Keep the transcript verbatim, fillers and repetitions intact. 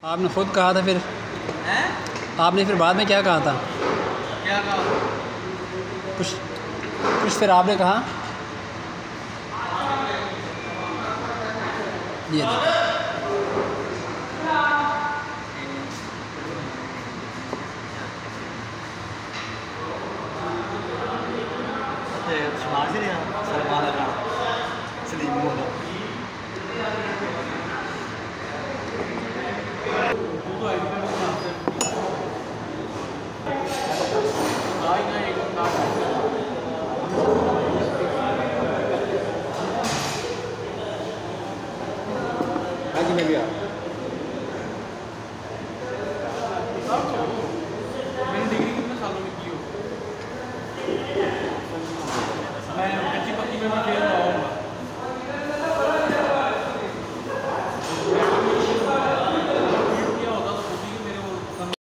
آپ نے خود کہا تھا، پھر آپ نے پھر بعد میں کیا کہا تھا؟ کیا کہا؟ کچھ کچھ پھر آپ نے کہا یہ